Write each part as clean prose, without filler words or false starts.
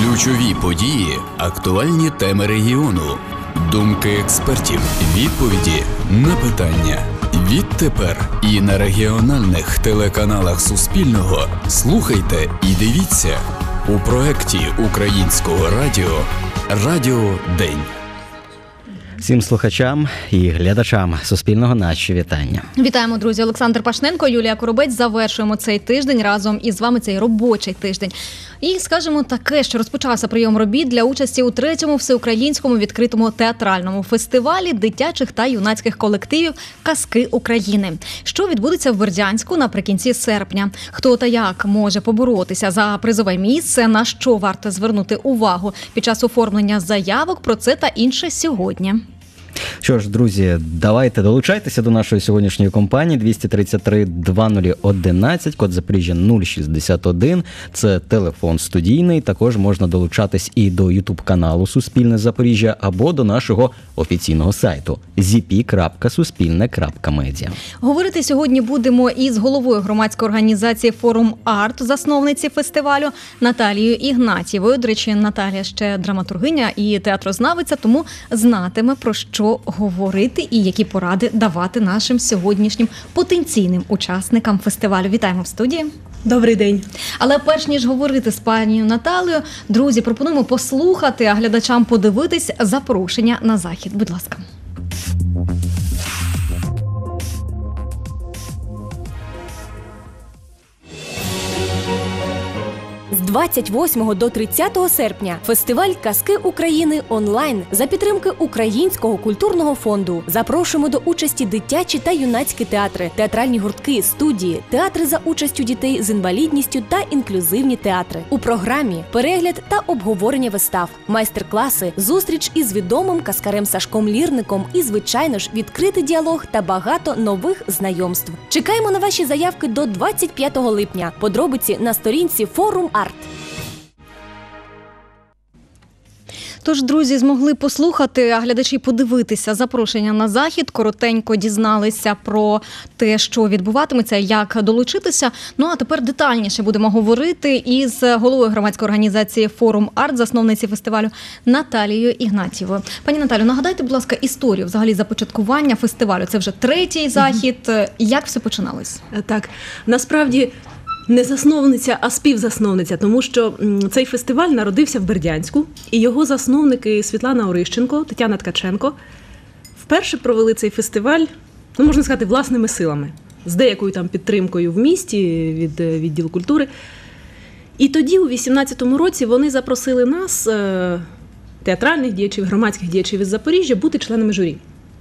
Ключові події, актуальні теми регіону, думки експертів, відповіді на питання. Відтепер і на регіональних телеканалах Суспільного слухайте і дивіться у проєкті Українського радіо «Радіо День». Всім слухачам і глядачам Суспільного наші вітання. Вітаємо, друзі. Олександр Пашненко, Юлія Коробець. Завершуємо цей тиждень разом із вами, цей робочий тиждень. І скажемо таке, що розпочався прийом робіт для участі у 3-му всеукраїнському відкритому театральному фестивалі дитячих та юнацьких колективів «Казки України», що відбудеться в Бердянську наприкінці серпня. Хто та як може поборотися за призове місце, на що варто звернути увагу під час оформлення заявок, про це та інше сьогодні. Що ж, друзі, давайте долучайтеся до нашої сьогоднішньої кампанії 233-2011, код Запоріжжя 061, це телефон студійний, також можна долучатись і до ютуб-каналу Суспільне Запоріжжя або до нашого офіційного сайту zp.suspilne.media. Говорити сьогодні будемо із головою громадської організації «Форум Арт», засновниці фестивалю Наталією Ігнатієвою. До речі, Наталія ще драматургиня і театрознавиця, тому знатиме, про що говорити і які поради давати нашим сьогоднішнім потенційним учасникам фестивалю. Вітаємо в студії. Добрий день. Але перш ніж говорити з панією Наталією, друзі, пропонуємо послухати, а глядачам подивитись запрошення на захід. Будь ласка. З 28 до 30 серпня фестиваль «Казки України» онлайн за підтримки Українського культурного фонду. Запрошуємо до участі дитячі та юнацькі театри, театральні гуртки, студії, театри за участю дітей з інвалідністю та інклюзивні театри. У програмі перегляд та обговорення вистав, майстер-класи, зустріч із відомим казкарем Сашком Лірником і, звичайно ж, відкритий діалог та багато нових знайомств. Чекаємо на ваші заявки до 25 липня. Подробиці на сторінці «Форум Арт». Тож, друзі, змогли послухати, а глядачі подивитися запрошення на захід, коротенько дізналися про те, що відбуватиметься, як долучитися. Ну, а тепер детальніше будемо говорити із головою громадської організації «Форум Арт», засновниці фестивалю Наталією Ігнатієвою. Пані Наталю, нагадайте, будь ласка, історію взагалі започаткування фестивалю. Це вже 3-й захід. Як все починалось? Так, насправді не засновниця, а співзасновниця, тому що цей фестиваль народився в Бердянську, і його засновники Світлана Орищенко, Тетяна Ткаченко вперше провели цей фестиваль, ну, можна сказати, власними силами, з деякою там підтримкою в місті від відділу культури. І тоді, у 18-му році, вони запросили нас, театральних діячів, громадських діячів із Запоріжжя, бути членами журі.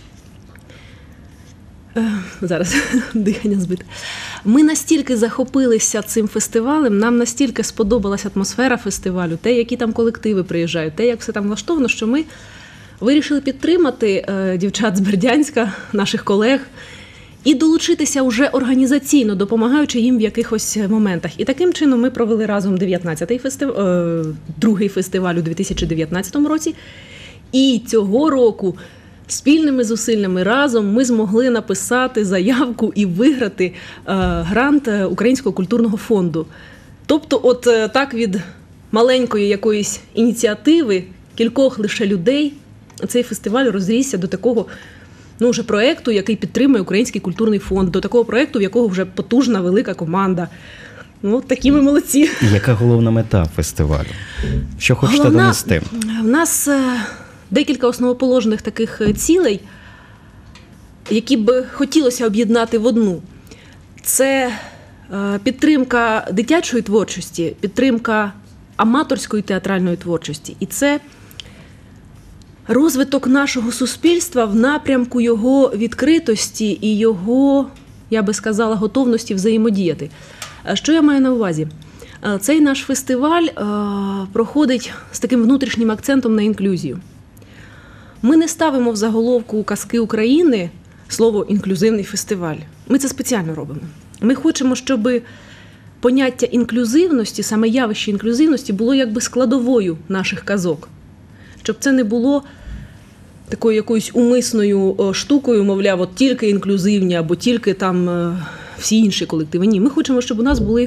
Зараз дихання збите. Ми настільки захопилися цим фестивалем, нам настільки сподобалася атмосфера фестивалю, те, які там колективи приїжджають, те, як все там влаштовано, що ми вирішили підтримати дівчат з Бердянська, наших колег, і долучитися вже організаційно, допомагаючи їм в якихось моментах. І таким чином ми провели разом 19-й фестиваль, другий фестиваль у 2019 році. І цього року спільними зусиллями разом ми змогли написати заявку і виграти грант Українського культурного фонду. Тобто от так від маленької якоїсь ініціативи, кількох лише людей, цей фестиваль розрісся до такого вже проєкту, який підтримує Український культурний фонд, до такого проєкту, в якого вже потужна велика команда. Ну, такі ми молодці. Яка головна мета фестивалю? Що хочете донести? В нас декілька основоположних таких цілей, які б хотілося об'єднати в одну. Це підтримка дитячої творчості, підтримка аматорської театральної творчості. І це розвиток нашого суспільства в напрямку його відкритості і його, я би сказала, готовності взаємодіяти. Що я маю на увазі? Цей наш фестиваль проходить з таким внутрішнім акцентом на інклюзію. Ми не ставимо в заголовку «Казки України» слово «інклюзивний фестиваль». Ми це спеціально робимо. Ми хочемо, щоб поняття інклюзивності, саме явище інклюзивності, було якби складовою наших казок. Щоб це не було такою якоюсь умисною штукою, мовляв, от тільки інклюзивні або тільки там всі інші колективи. Ні, ми хочемо, щоб у нас були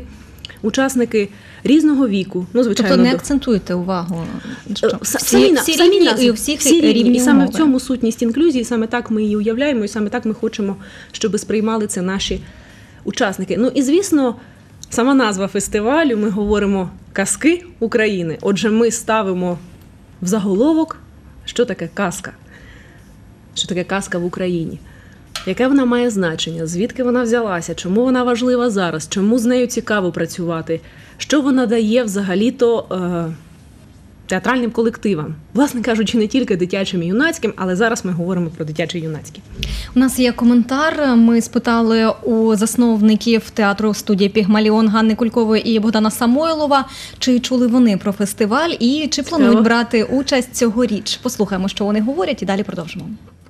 учасники різного віку. Ну, звичайно, тобто не акцентуєте увагу? Всі рівні і у всіх рівні і саме умови. в цьому сутність інклюзії, саме так ми її уявляємо, і саме так ми хочемо, щоб сприймали це наші учасники. Ну і, звісно, сама назва фестивалю, ми говоримо «Казки України». Отже, ми ставимо в заголовок, що таке казка. Що таке казка в Україні. Яке вона має значення, звідки вона взялася, чому вона важлива зараз, чому з нею цікаво працювати, що вона дає взагалі-то театральним колективам. Власне кажучи, не тільки дитячим і юнацьким, але зараз ми говоримо про дитячі і юнацькі. У нас є коментар. Ми спитали у засновників театру студії «Пігмаліон» Ганни Кулькової і Богдана Самойлова, чи чули вони про фестиваль і чи планують брати участь цьогоріч. Послухаємо, що вони говорять, і далі продовжимо.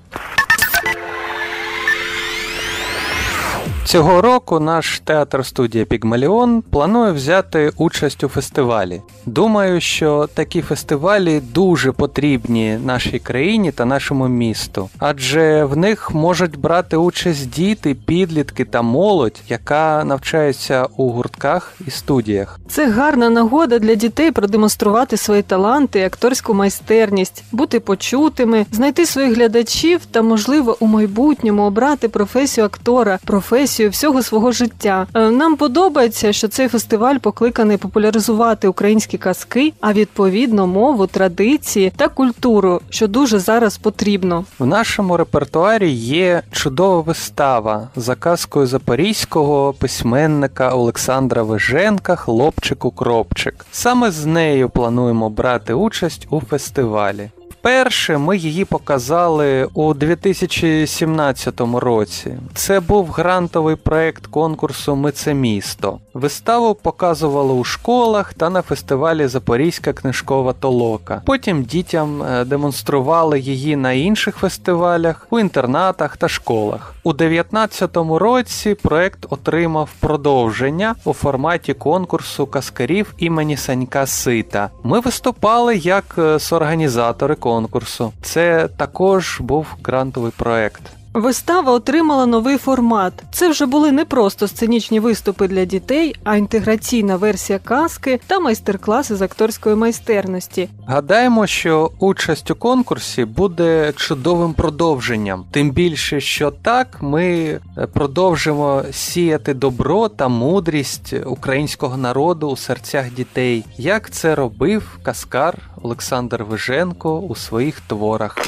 Цього року наш театр-студія «Пігмаліон» планує взяти участь у фестивалі. Думаю, що такі фестивалі дуже потрібні нашій країні та нашому місту, адже в них можуть брати участь діти, підлітки та молодь, яка навчається у гуртках і студіях. Це гарна нагода для дітей продемонструвати свої таланти, акторську майстерність, бути почутими, знайти своїх глядачів та, можливо, у майбутньому обрати професію актора, професію всього свого життя. Нам подобається, що цей фестиваль покликаний популяризувати українські казки, а відповідно мову, традиції та культуру, що дуже зараз потрібно. В нашому репертуарі є чудова вистава за казкою запорізького письменника Олександра Виженка «Хлопчику-кропчик». Саме з нею плануємо брати участь у фестивалі. Вперше ми її показали у 2017 році. Це був грантовий проєкт конкурсу «Ми – це місто». Виставу показували у школах та на фестивалі «Запорізька книжкова толока». Потім дітям демонстрували її на інших фестивалях, у інтернатах та школах. У 2019 році проєкт отримав продовження у форматі конкурсу казкарів імені Санька Сита. Ми виступали як соорганізатори конкурсу. Це також був грантовий проєкт. Вистава отримала новий формат. Це вже були не просто сценічні виступи для дітей, а інтеграційна версія казки та майстер-класи з акторської майстерності. Гадаємо, що участь у конкурсі буде чудовим продовженням. Тим більше, що так ми продовжимо сіяти добро та мудрість українського народу у серцях дітей, як це робив казкар Олександр Виженко у своїх творах.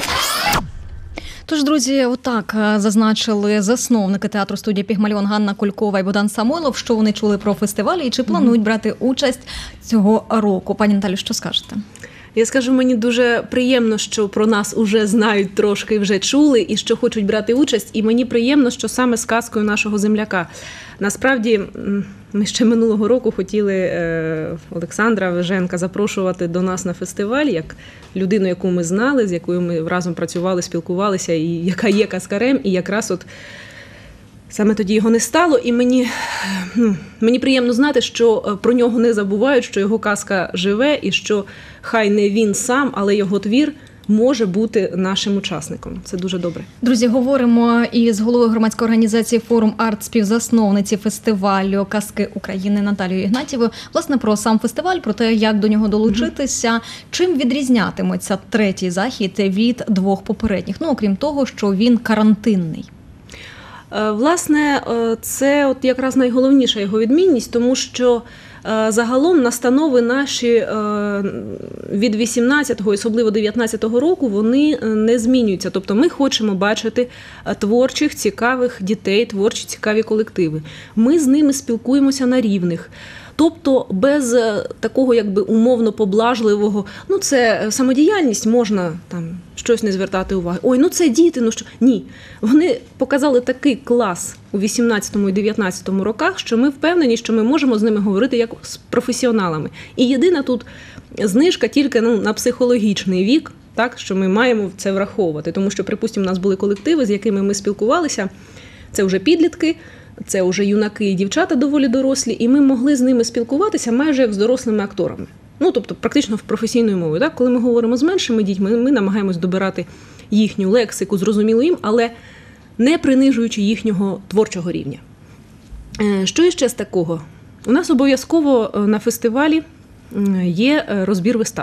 Тож, друзі, отак зазначили засновники театру студії «Пігмаліон» Ганна Кулькова і Богдан Самойлов, що вони чули про фестиваль і чи планують брати участь цього року. Пані Наталю, що скажете? Я скажу, мені дуже приємно, що про нас уже знають трошки, вже чули, і що хочуть брати участь. І мені приємно, що саме з казкою нашого земляка. Насправді, ми ще минулого року хотіли Олександра Виженка запрошувати до нас на фестиваль, як людину, яку ми знали, з якою ми разом працювали, спілкувалися, і яка є казкарем, і якраз от саме тоді його не стало, і мені приємно знати, що про нього не забувають, що його казка живе, і що хай не він сам, але його твір може бути нашим учасником. Це дуже добре. Друзі, говоримо із головою громадської організації «Форум Арт», співзасновниці фестивалю «Казки України» Наталією Ігнатівою. Власне, про сам фестиваль, про те, як до нього долучитися. Чим відрізнятиметься третій захід від двох попередніх? Ну, окрім того, що він карантинний. Власне, це от якраз найголовніша його відмінність, тому що загалом настанови наші від 18-го, особливо 19-го року, вони не змінюються. Тобто ми хочемо бачити творчих, цікавих дітей, творчі, цікаві колективи. Ми з ними спілкуємося на рівних. Тобто без такого якби умовно поблажливого, це самодіяльність, можна там щось не звертати уваги. Ой, це діти, що? Ні. Вони показали такий клас у 18-му і 19-му роках, що ми впевнені, що ми можемо з ними говорити як з професіоналами. І єдина тут знижка тільки на психологічний вік, так, що ми маємо це враховувати. Тому що, припустимо, у нас були колективи, з якими ми спілкувалися, це вже підлітки, це вже юнаки і дівчата доволі дорослі, і ми могли з ними спілкуватися майже як з дорослими акторами. Тобто практично в професійною мовою. Так? Коли ми говоримо з меншими дітьми, ми намагаємось добирати їхню лексику, зрозумілу їм, але не принижуючи їхнього творчого рівня. Що іще з такого? У нас обов'язково на фестивалі є розбір вистав.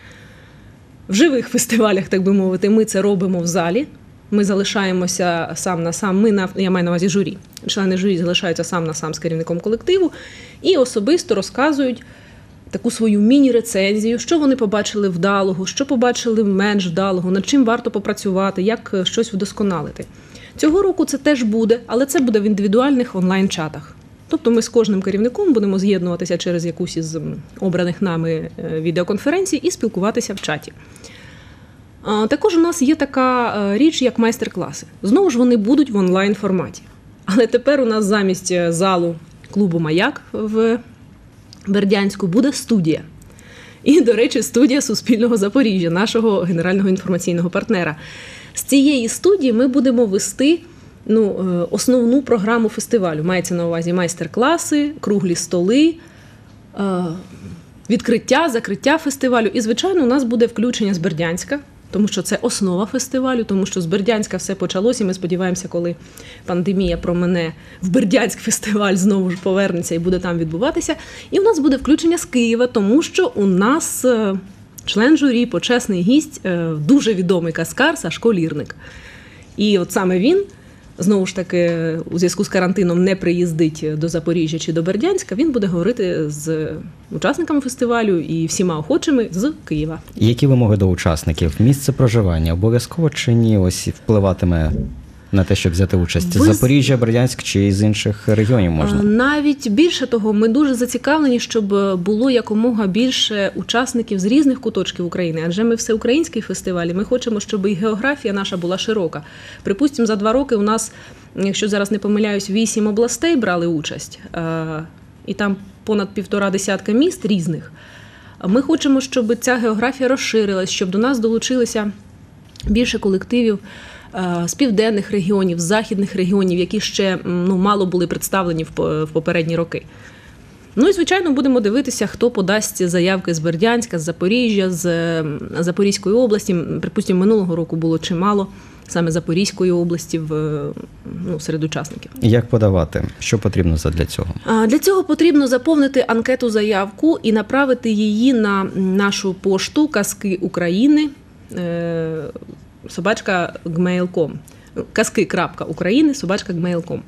В живих фестивалях, так би мовити, ми це робимо в залі. Ми залишаємося сам на сам, я маю на увазі журі. Члени журі залишаються сам на сам з керівником колективу і особисто розказують таку свою міні-рецензію, що вони побачили вдалого, що побачили менш вдалого, над чим варто попрацювати, як щось вдосконалити. Цього року це теж буде, але це буде в індивідуальних онлайн-чатах. Тобто ми з кожним керівником будемо з'єднуватися через якусь із обраних нами відеоконференцій і спілкуватися в чаті. Також у нас є така річ, як майстер-класи. Знову ж вони будуть в онлайн-форматі. Але тепер у нас замість залу клубу «Маяк» в Бердянську буде студія. І, до речі, студія Суспільного Запоріжжя, нашого генерального інформаційного партнера. З цієї студії ми будемо вести основну програму фестивалю. Мається на увазі майстер-класи, круглі столи, відкриття, закриття фестивалю. І, звичайно, у нас буде включення з Бердянська, тому що це основа фестивалю, тому що з Бердянська все почалося, і ми сподіваємося, коли пандемія промине, в Бердянськ фестиваль знову ж повернеться і буде там відбуватися. І у нас буде включення з Києва, тому що у нас член журі, почесний гість, дуже відомий каскар Сашко Лірник. І от саме він, знову ж таки, у зв'язку з карантином не приїздить до Запоріжжя чи до Бердянська, він буде говорити з учасниками фестивалю і всіма охочими з Києва. Які вимоги до учасників? Місце проживання обов'язково чи ні? Ось впливатиме на те, щоб взяти участь? Запоріжжя, Бердянськ чи з інших регіонів можна? Навіть більше того, ми дуже зацікавлені, щоб було якомога більше учасників з різних куточків України. Адже ми всеукраїнський фестиваль, і ми хочемо, щоб і географія наша була широка. Припустимо, за 2 роки у нас, якщо зараз не помиляюсь, 8 областей брали участь, і там понад 1,5 десятка міст різних. Ми хочемо, щоб ця географія розширилась, щоб до нас долучилися більше колективів з південних регіонів, з західних регіонів, які ще мало були представлені в попередні роки. Ну і, звичайно, будемо дивитися, хто подасть заявки з Бердянська, з Запоріжжя, з Запорізької області. Припустимо, минулого року було чимало саме Запорізької області серед учасників. Як подавати? Що потрібно для цього? Для цього потрібно заповнити анкету-заявку і направити її на нашу пошту «Казки України», @gmail.com. казки.України@gmail.com.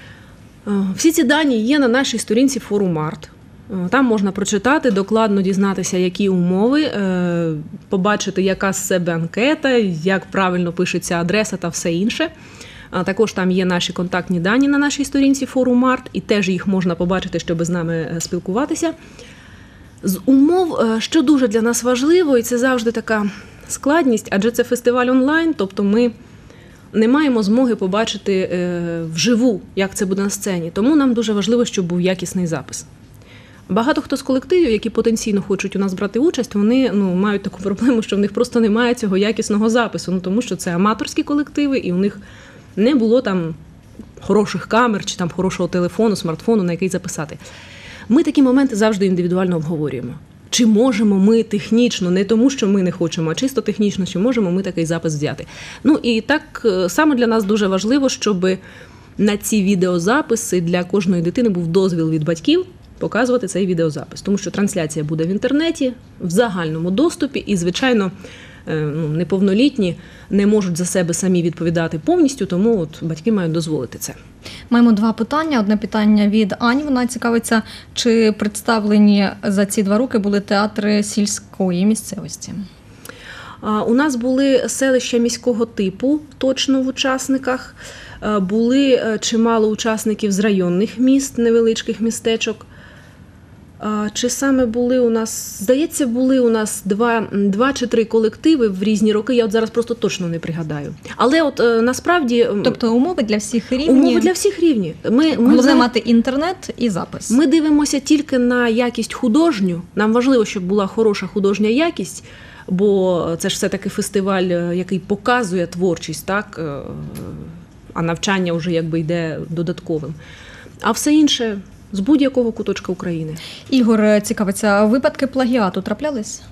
Всі ці дані є на нашій сторінці форум Арт. Там можна прочитати, докладно дізнатися, які умови, побачити, яка з себе анкета, як правильно пишеться адреса та все інше. Також там є наші контактні дані на нашій сторінці форум Арт, і теж їх можна побачити, щоб з нами спілкуватися. З умов, що дуже для нас важливо, і це завжди така складність, адже це фестиваль онлайн, тобто ми не маємо змоги побачити вживу, як це буде на сцені. Тому нам дуже важливо, щоб був якісний запис. Багато хто з колективів, які потенційно хочуть у нас брати участь, вони мають таку проблему, що в них просто немає цього якісного запису, тому що це аматорські колективи, і у них не було там хороших камер чи там хорошого телефону, смартфону, на який записати. Ми такі моменти завжди індивідуально обговорюємо. Чи можемо ми технічно, не тому, що ми не хочемо, а чисто технічно, чи можемо ми такий запис взяти. І так саме для нас дуже важливо, щоб на ці відеозаписи для кожної дитини був дозвіл від батьків показувати цей відеозапис. Тому що трансляція буде в інтернеті, в загальному доступі, і, звичайно, неповнолітні не можуть за себе самі відповідати повністю, тому батьки мають дозволити це. Маємо 2 питання. Одне питання від Ані. Вона цікавиться, чи представлені за ці 2 роки були театри сільської місцевості? У нас були селища міського типу, точно в учасниках. Були чимало учасників з районних міст, невеличких містечок. Чи саме були у нас, здається, були у нас 2 чи 3 колективи в різні роки, я зараз просто точно не пригадаю. Але насправді... Тобто умови для всіх рівні? Умови для всіх рівні. Головне мати інтернет і запис. Ми дивимося тільки на якість художню. Нам важливо, щоб була хороша художня якість, бо це ж все-таки фестиваль, який показує творчість, так? А навчання вже йде додатковим. А все інше... з будь-якого куточка України. Ігор цікавиться, випадки плагіату траплялись?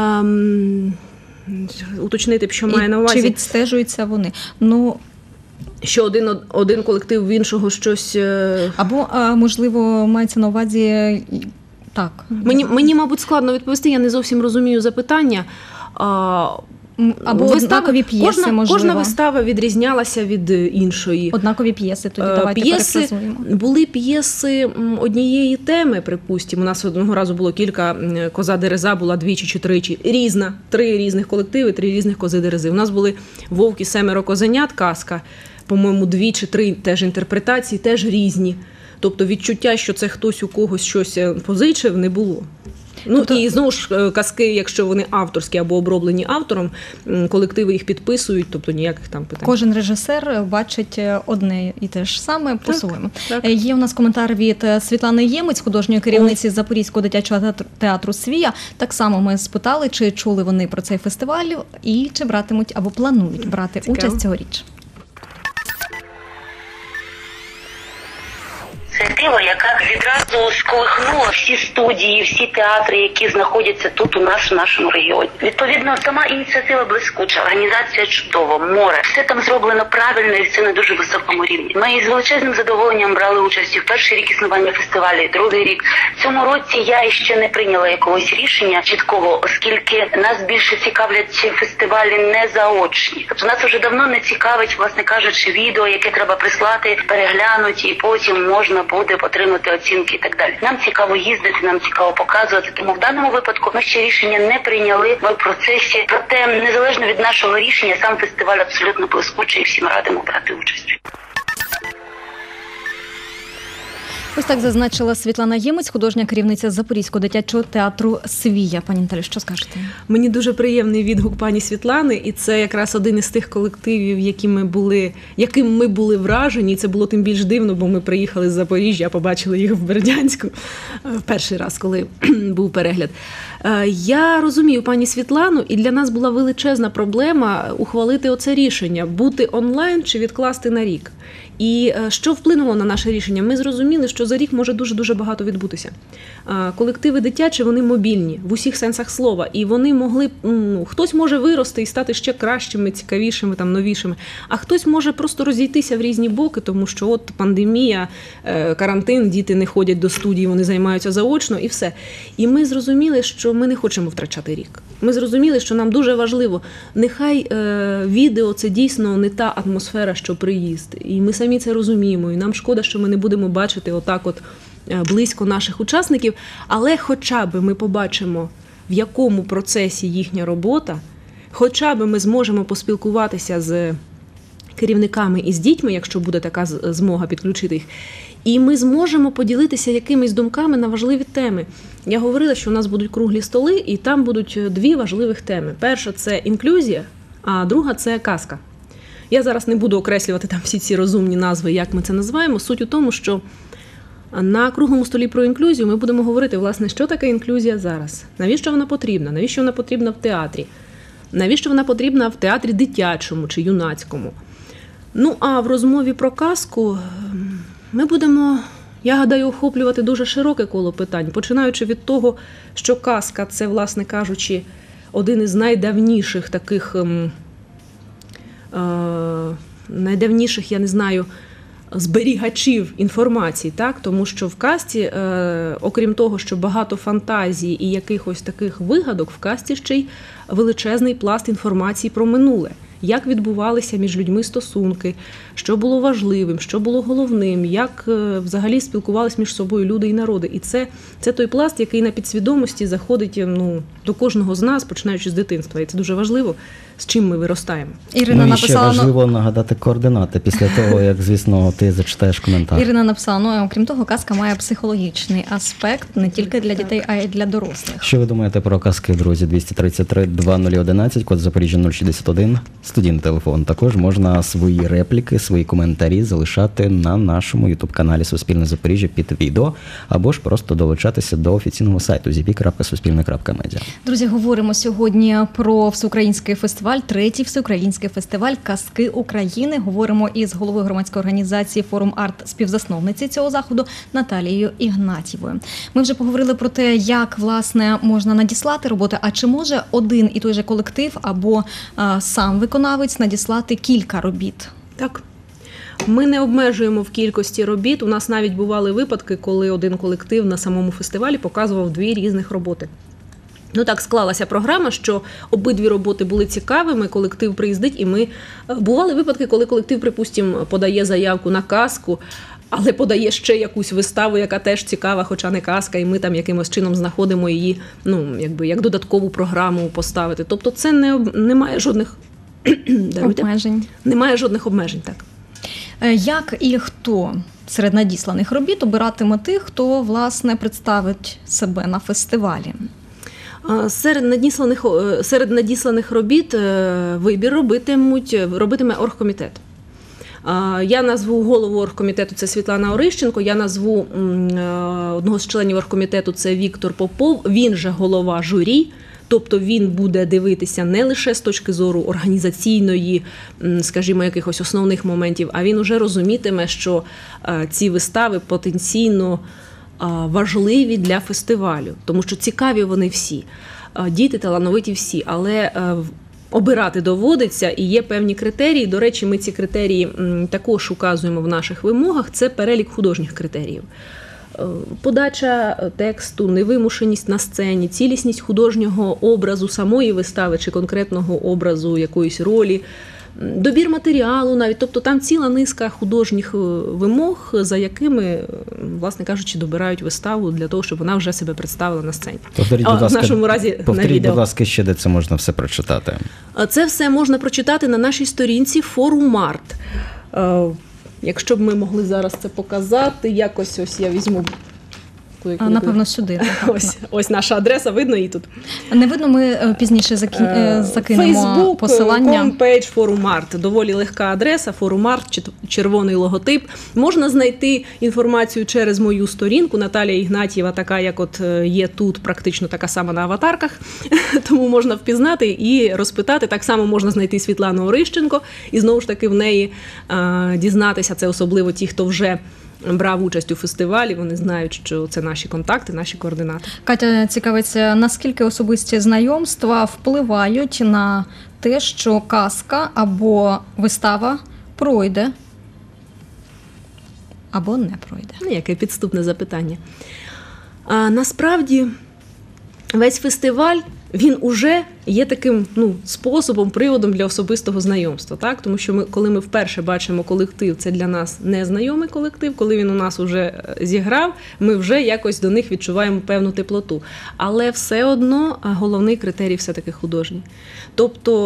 Уточнити, що має на увазі. Чи відстежуються вони? що один колектив в іншого щось... Або, можливо, мається на увазі... Так. Мені, мабуть, складно відповісти, я не зовсім розумію запитання. Або однакові п'єси, можливо. Кожна вистава відрізнялася від іншої. Однакові п'єси, тоді давайте перефразуємо. Були п'єси однієї теми, припустимо. У нас одного разу було кілька, «Коза Дереза» була двічі чи тричі. Різна. 3 різних колективи, 3 різних «Кози Дерези». У нас були «Вовк і 7 козенят», казка, по-моєму, 2 чи 3 теж інтерпретації, теж різні. Тобто відчуття, що це хтось у когось щось позичив, не було. І знову ж казки, якщо вони авторські або оброблені автором, колективи їх підписують, тобто ніяких там питань. Кожен режисер бачить одне і те ж саме по-своєму. Є у нас коментар від Світлани Ємець, художньої керівниці Запорізького дитячого театру «Свія». Так само ми спитали, чи чули вони про цей фестиваль і чи братимуть або планують брати участь цьогоріч. Ініціатива, яка відразу сколихнула всі студії, всі театри, які знаходяться тут у нас в нашому регіоні. Відповідно, сама ініціатива блискуча, організація чудова, море. Все там зроблено правильно і все на дуже високому рівні. Ми з величезним задоволенням брали участь і в перший рік існування фестивалю, і другий рік. В цьому році я ще не прийняла якогось рішення чіткого, оскільки нас більше цікавлять фестивалі не заочні. Тобто нас вже давно не цікавить, власне кажучи, відео, яке треба прислати, переглянути, і потім можна буде отримати оцінки і так далі. Нам цікаво їздити, нам цікаво показувати, тому в даному випадку ми ще рішення не прийняли, ми в процесі. Проте, незалежно від нашого рішення, сам фестиваль абсолютно блискучий і всім радимо брати участь. Ось так зазначила Світлана Ємець, художня керівниця Запорізького дитячого театру «Свія». Пані Наталі, що скажете? Мені дуже приємний відгук пані Світлани, і це якраз один із тих колективів, яким ми були вражені. І це було тим більш дивно, бо ми приїхали з Запоріжжя, побачили їх в Бердянську перший раз, коли був перегляд. Я розумію пані Світлану, і для нас була величезна проблема ухвалити оце рішення, бути онлайн чи відкласти на рік. І що вплинуло на наше рішення? Ми зрозуміли, що за рік може дуже-дуже багато відбутися. Колективи дитячі, вони мобільні в усіх сенсах слова. І вони могли, хтось може вирости і стати ще кращими, цікавішими, там, новішими. А хтось може просто розійтися в різні боки, тому що от пандемія, карантин, діти не ходять до студії, вони займаються заочно і все. І ми зрозуміли, що ми не хочемо втрачати рік. Ми зрозуміли, що нам дуже важливо, нехай відео – це дійсно не та атмосфера, що приїзд. І ми самі це розуміємо, і нам шкода, що ми не будемо бачити отак от близько наших учасників, але хоча б ми побачимо, в якому процесі їхня робота, хоча б ми зможемо поспілкуватися з керівниками і з дітьми, якщо буде така змога підключити їх, і ми зможемо поділитися якимись думками на важливі теми. Я говорила, що у нас будуть круглі столи, і там будуть 2 важливих теми. Перша – це інклюзія, а друга – це казка. Я зараз не буду окреслювати там всі ці розумні назви, як ми це називаємо. Суть у тому, що на круглому столі про інклюзію ми будемо говорити, власне, що таке інклюзія зараз, навіщо вона потрібна, навіщо вона потрібна в театрі, навіщо вона потрібна в театрі дитячому чи юнацькому. Ну, а в розмові про казку ми будемо, я гадаю, охоплювати дуже широке коло питань, починаючи від того, що казка – це, власне кажучи, один із найдавніших таких, я не знаю, зберігачів інформації, так? Тому що в казці, окрім того, що багато фантазій і якихось таких вигадок, в казці ще й величезний пласт інформації про минуле. Як відбувалися між людьми стосунки, що було важливим, що було головним, як взагалі спілкувалися між собою люди і народи. І це той пласт, який на підсвідомості заходить до кожного з нас, починаючи з дитинства. І це дуже важливо, з чим ми виростаємо. Ірина написала, ще важливо нагадати координати після того, як, звісно, ти зачитаєш коментар. Ірина написала, окрім того, казка має психологічний аспект не тільки для дітей, а й для дорослих. Що ви думаєте про казки, друзі? 233-2011, код Запоріжжя 061, студійний телефон. Також можна свої репліки, свої коментарі залишати на нашому ютуб-каналі «Суспільне Запоріжжя» під відео, або ж просто долучатися до офіційного сайту zp.suspilne.media. Друзі, говоримо сьогодні про всеукраїнський фестиваль, 3-й всеукраїнський фестиваль «Казки України». Говоримо із головою громадської організації «Форум Арт», співзасновниці цього заходу Наталією Ігнатівою. Ми вже поговорили про те, як, власне, можна надіслати роботи, а чи може один і той же колектив або сам виконавець надіслати кілька робіт? Так. Ми не обмежуємо в кількості робіт. У нас навіть бували випадки, коли один колектив на самому фестивалі показував 2 різних роботи. Ну, так склалася програма, що обидві роботи були цікавими, колектив приїздить, і ми... Бували випадки, коли колектив, припустимо, подає заявку на казку, але подає ще якусь виставу, яка теж цікава, хоча не казка, і ми там якимось чином знаходимо її, ну, якби, як додаткову програму поставити. Тобто це немає жодних обмежень. Немає жодних обмежень, так. Як і хто серед надісланих робіт обиратиме тих, хто, власне, представить себе на фестивалі? Серед надісланих робіт вибір робитиме оргкомітет. Я назву голову оргкомітету, це Світлана Орищенко, я назву одного з членів оргкомітету, це Віктор Попов, він же голова журі. Тобто він буде дивитися не лише з точки зору організаційної, скажімо, якихось основних моментів, а він уже розумітиме, що ці вистави потенційно важливі для фестивалю, тому що цікаві вони всі, діти талановиті всі, але обирати доводиться і є певні критерії. До речі, ми ці критерії також указуємо в наших вимогах, це перелік художніх критеріїв. Подача тексту, невимушеність на сцені, цілісність художнього образу самої вистави чи конкретного образу якоїсь ролі, добір матеріалу навіть. Тобто там ціла низка художніх вимог, за якими, власне кажучи, добирають виставу для того, щоб вона вже себе представила на сцені. В нашому разі на відео. Будь ласка, ще де це можна все прочитати? Це все можна прочитати на нашій сторінці Форум Арт. Якщо б ми могли зараз це показати, якось ось я візьму. Напевно, сюди. Ось наша адреса, видно її тут? Не видно, ми пізніше закинемо Facebook, посилання. Homepage Форум Арт. Доволі легка адреса, Форум Арт, червоний логотип. Можна знайти інформацію через мою сторінку. Наталія Ігнатієва, така, як от є тут, практично така сама на аватарках. Тому можна впізнати і розпитати. Так само можна знайти Світлану Орищенко. І знову ж таки в неї дізнатися, це особливо ті, хто вже брав участь у фестивалі, вони знають, що це наші контакти, наші координати. Катя цікавиться, наскільки особисті знайомства впливають на те, що казка або вистава пройде, або не пройде? Яке підступне запитання. Насправді, весь фестиваль, він уже є таким способом, приводом для особистого знайомства. Так? Тому що коли ми вперше бачимо колектив, це для нас незнайомий колектив, коли він у нас вже зіграв, ми вже якось до них відчуваємо певну теплоту. Але все одно головний критерій все-таки художній. Тобто,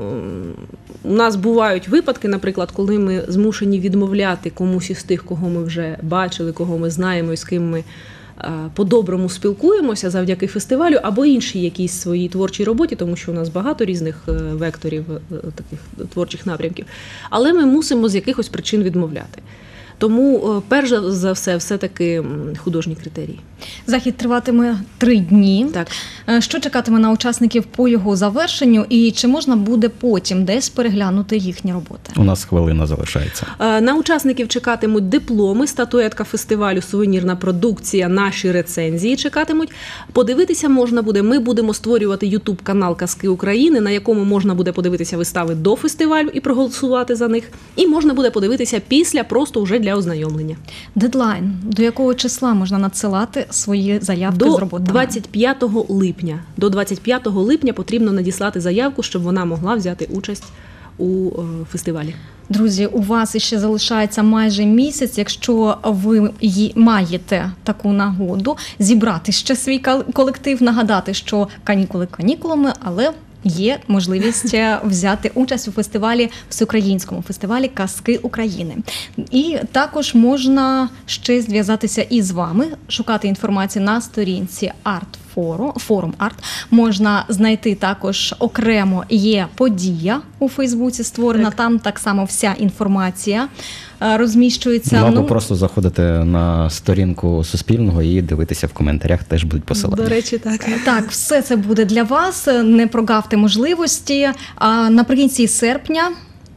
у нас бувають випадки, наприклад, коли ми змушені відмовляти комусь із тих, кого ми вже бачили, кого ми знаємо і з ким ми по-доброму спілкуємося завдяки фестивалю або іншій якійсь своїй творчій роботі, тому що у нас багато різних векторів, таких творчих напрямків. Але ми мусимо з якихось причин відмовляти. Тому, перш за все-таки художні критерії. Захід триватиме 3 дні. Так. Що чекатиме на учасників по його завершенню і чи можна буде потім десь переглянути їхні роботи? У нас хвилина залишається. На учасників чекатимуть дипломи, статуетка фестивалю, сувенірна продукція, наші рецензії чекатимуть. Подивитися можна буде, ми будемо створювати YouTube-канал «Казки України», на якому можна буде подивитися вистави до фестивалю і проголосувати за них. І можна буде подивитися після, просто вже для ознайомлення. Дедлайн. До якого числа можна надсилати свої заявки з роботами? До 25 липня. До 25 липня потрібно надіслати заявку, щоб вона могла взяти участь у фестивалі. Друзі, у вас іще залишається майже місяць, якщо ви маєте таку нагоду зібрати ще свій колектив, нагадати, що канікули канікулами, але є можливість взяти участь у фестивалі, всеукраїнському фестивалі «Казки України». І також можна ще зв'язатися із вами, шукати інформацію на сторінці Форум Арт. Можна знайти також окремо є подія у Фейсбуці створена, так. Там так само вся інформація розміщується. Або просто заходити на сторінку Суспільного і дивитися в коментарях, теж будуть посилання. До речі, так. Так, все це буде для вас, не прогавте можливості. А наприкінці серпня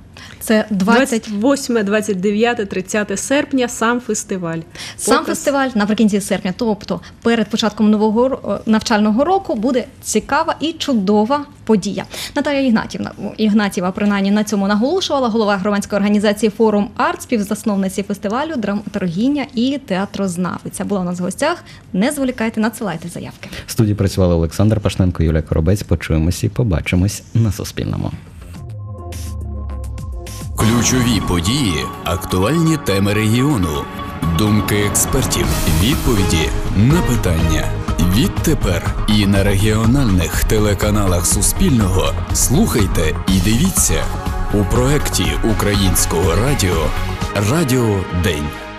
Це 28, 29, 30 серпня сам фестиваль. Сам фестиваль наприкінці серпня, тобто перед початком нового навчального року, буде цікава і чудова подія. Наталія Ігнатієва принаймні на цьому наголошувала, голова громадської організації «Форум Арт», співзасновниці фестивалю, драматургиня і театрознавиця. Була у нас в гостях. Не зволікайте, надсилайте заявки. В студії працювали Олександр Пашненко, Юлія Коробець. Почуємося і побачимось на Суспільному. Ключові події, актуальні теми регіону, думки експертів, відповіді на питання. Відтепер і на регіональних телеканалах Суспільного слухайте і дивіться у проєкті Українського радіо «Радіо День».